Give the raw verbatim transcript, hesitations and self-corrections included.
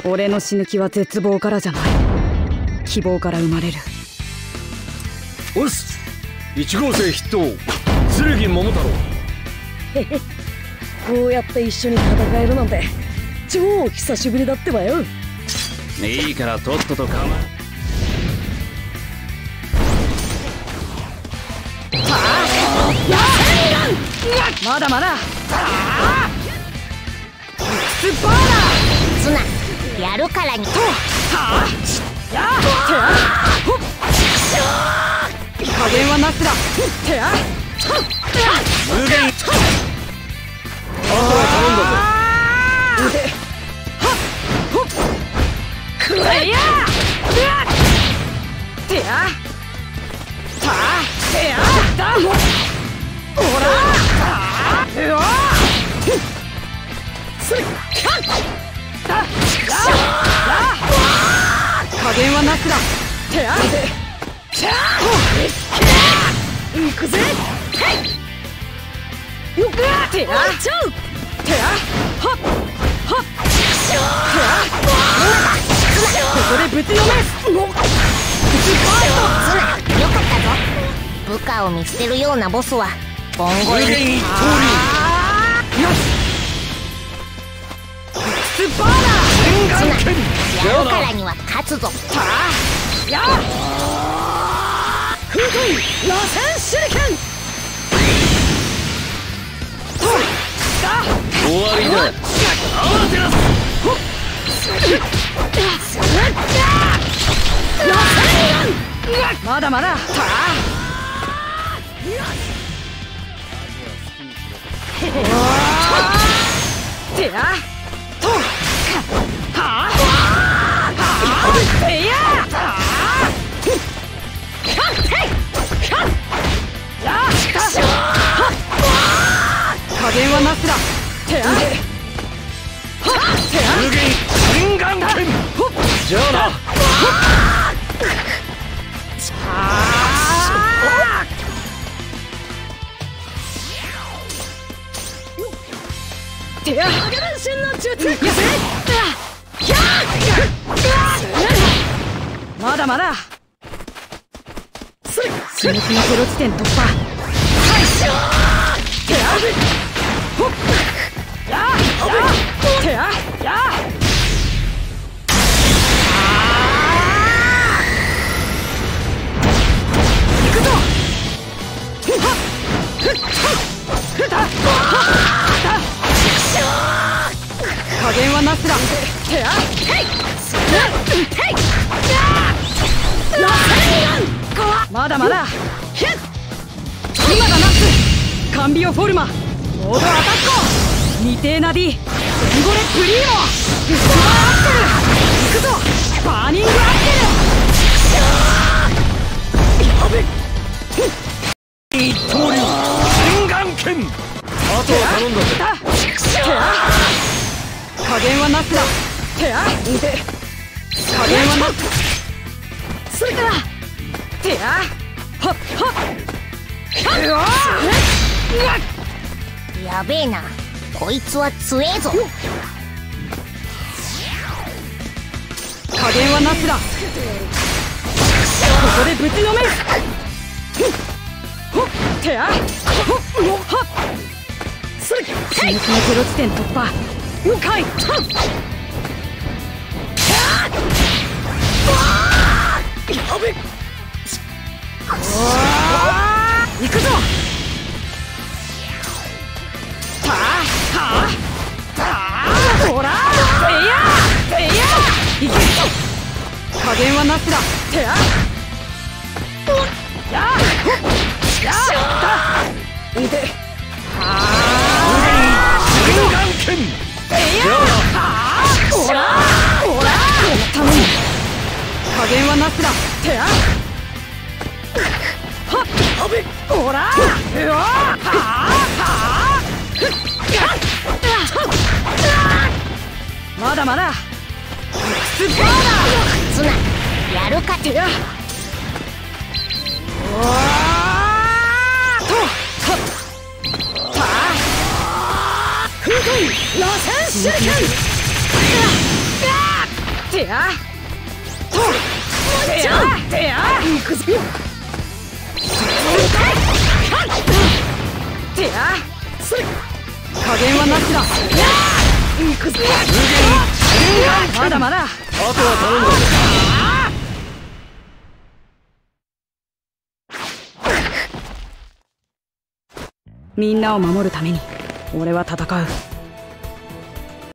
俺の死ぬ気は絶望からじゃない、希望から生まれる。 おっす、いち号生筆頭剣桃太郎。 へへ、こうやって一緒に戦えるなんて超久しぶりだってばよ。 いいからとっととかま。 まだまだ。スパーラツナやるからに。 加減はなすだ。 無限。あとは頼んだぞ。 くらえや。てや。た。てや。だ。ほら。うわ。それ。か。だ。加減はなすだ。てや。行くぜ。よっ。てや。ちゃう。てや。はっ。はっ。ここでぶちのめす。 ツナよかったぞ。部下を見捨てるようなボスはボンゴレ。 無限一刀流。 よし。スパーラツナやるからには勝つぞ。 や空海螺旋手裏剣。 終わりだ。アマテラス。 まだまだ。てやとはあてや加減はなすだ。てや無限心眼剣。じゃあな。 てやまだまだ。死ぬ気のゼロ地点突破。てやほっやてやや行くぞ。加減はなすだ。てやまだまだ。今がナスカンビオフォルマモードアタック未定な D ベンゴレプリーモブストアアクセル。行くぞバーニングアクセル。 一刀流心眼剣。あとは頼んだぜ。 加減はなすだ。てや加減はなす。それからてやはっはっうわやべえな、こいつは強えぞ。 加減はなすだ。ここでぶちのめす。ほっ、てや、ほっ、はっ。それ、死ぬ気のゼロ地点突破。了解。はっ。やべ。行くぞ。はあ、はあ、はあ、ほら、えいや、えいや、行け。加減はなすだ。てや。やあ、やあ、だ。いて。はあ。 心眼剣。 えいや、はあ、ほら、ほら。頼む。加減はなすだ。てや。はっ、ほら、うわ、はあ、はあ。まだまだ。スパーラツナやるか。 てや。おーとはあ空海螺旋手裏剣。 てやとてやてや行くぞ。 てやそれ加減はなしだ。 行くぞ。 まだまだ。 あとは頼むぞ。 みんなを守るために俺は戦う。